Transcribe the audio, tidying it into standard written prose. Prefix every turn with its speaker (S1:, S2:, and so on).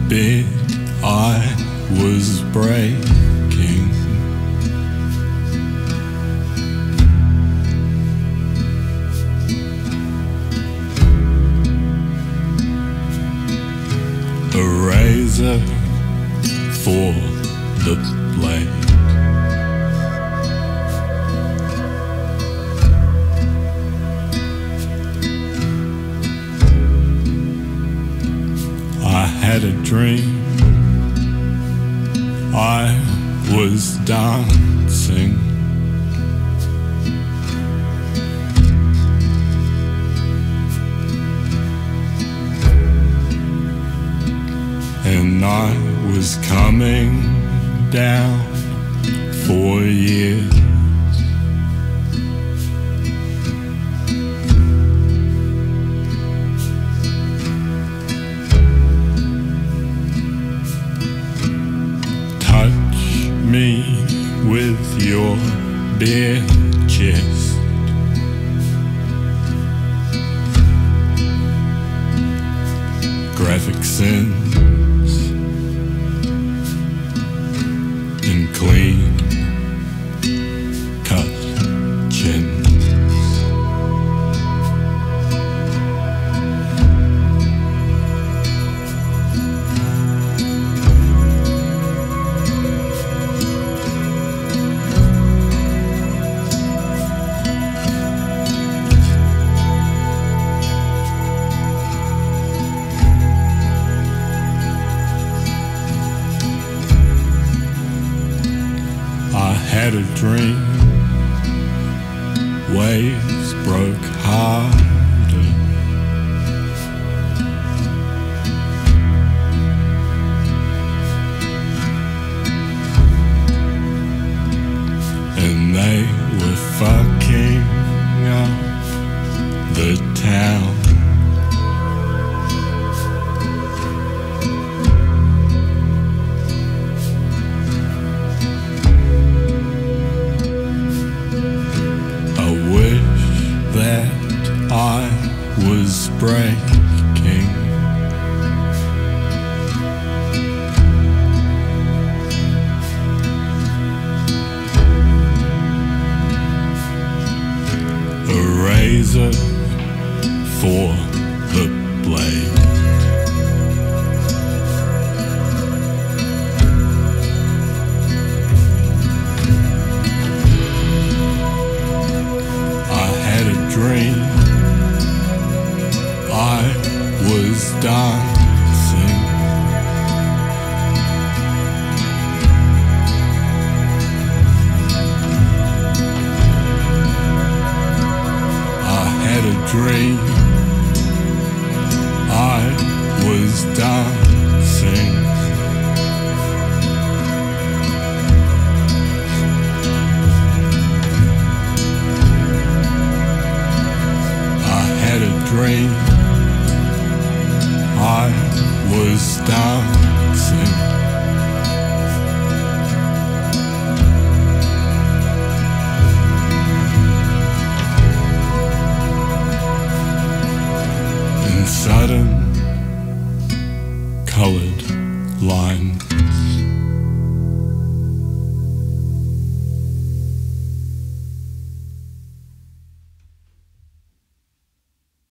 S1: bit I was breaking. A razor for the blade. I had a dream I was dancing, and I was coming down for years. Touch me with your bare chest. Graphic sins and clean cut chins. I had a dream, waves broke harder, and they were fucking up the town. I was breaking. A razor for the blade. I had a dream I was dancing, I had a dream I was dancing, I had a dream I was dancing.